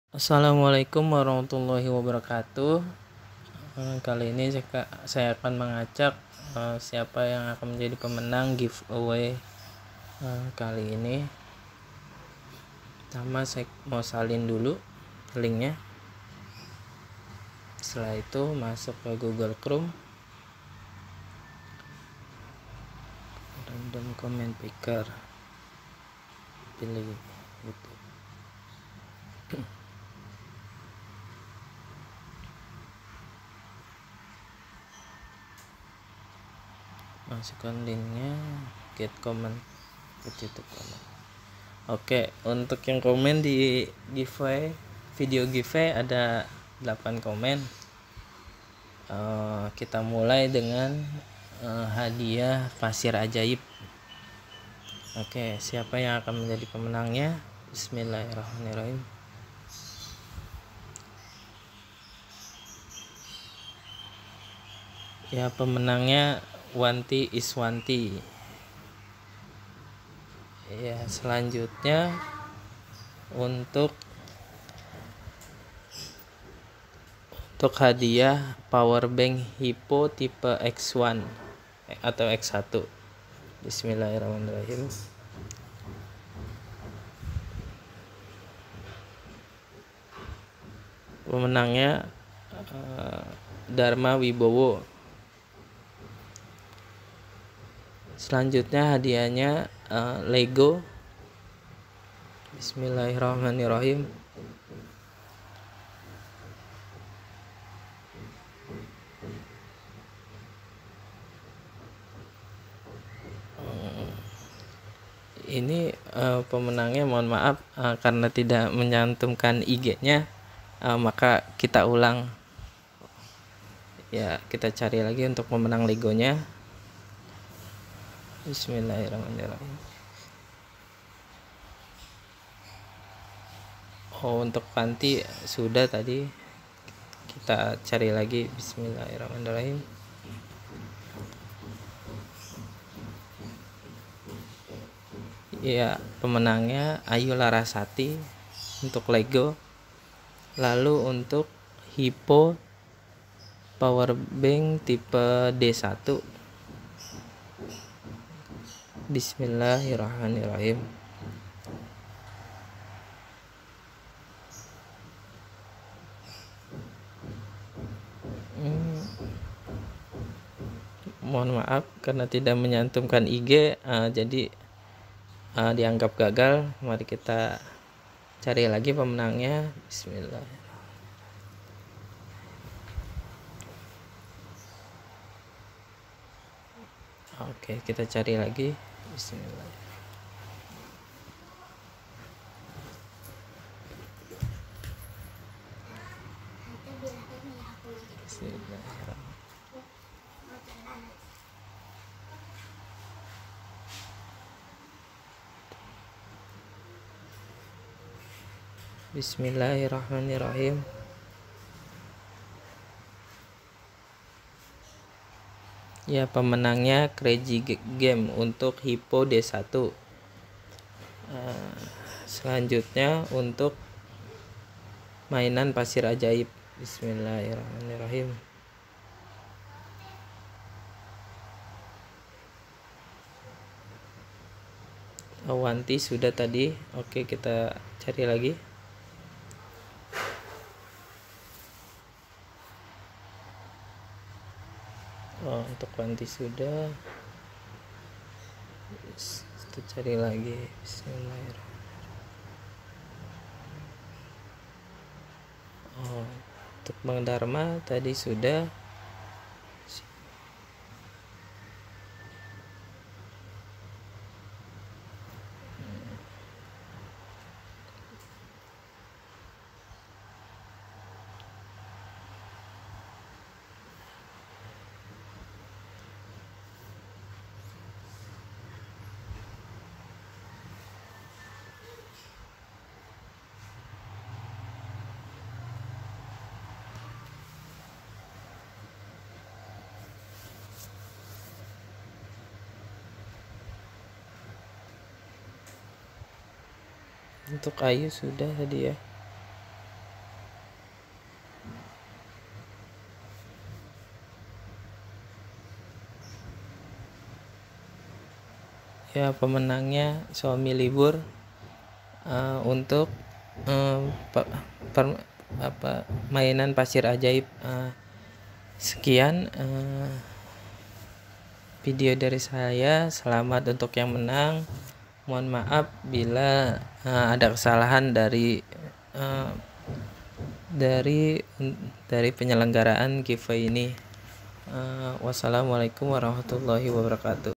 Assalamualaikum warahmatullahi wabarakatuh. Kali ini saya akan mengacak siapa yang akan menjadi pemenang giveaway kali ini. Pertama saya mau salin dulu linknya. Setelah itu masuk ke Google Chrome, random comment picker, pilih YouTube. Masukkan linknya, get comment, get YouTube comment. Oke, untuk yang komen di giveaway, video giveaway ada 8 komen. Kita mulai dengan hadiah pasir ajaib. Oke, siapa yang akan menjadi pemenangnya? Bismillahirrahmanirrahim. Ya, pemenangnya Wanti Iswanti. Ya, selanjutnya untuk hadiah power bank Hippo tipe X1 atau X1. Bismillahirrahmanirrahim. Pemenangnya Dharma Wibowo. Selanjutnya hadiahnya Lego. Bismillahirrahmanirrahim. Ini pemenangnya, mohon maaf karena tidak menyantumkan IG-nya, maka kita ulang. Ya, kita cari lagi untuk pemenang Legonya. Bismillahirrahmanirrahim. Untuk Panti sudah tadi, kita cari lagi. Bismillahirrahmanirrahim. Ya, pemenangnya Ayu Larasati untuk Lego. Lalu untuk Hippo power bank tipe D1. Bismillahirrahmanirrahim. Mohon maaf karena tidak menyantumkan IG, jadi dianggap gagal. Mari kita cari lagi pemenangnya. Bismillah. Oke, kita cari lagi. Bismillah. Bismillahirrahmanirrahim. Ya, pemenangnya Crazy Game untuk Hippo D1. Selanjutnya untuk mainan pasir ajaib. Bismillahirrahmanirrahim. Wanti sudah tadi. Oke, kita cari lagi. Untuk Wanti sudah. Kita cari lagi. Bismillahirrahmanirrahim. Untuk Bang Dharma tadi sudah. Untuk Ayu sudah tadi ya. ya pemenangnya suami libur untuk mainan pasir ajaib. Sekian video dari saya. Selamat untuk yang menang. Mohon maaf bila ada kesalahan dari penyelenggaraan giveaway ini. Wassalamualaikum warahmatullahi wabarakatuh.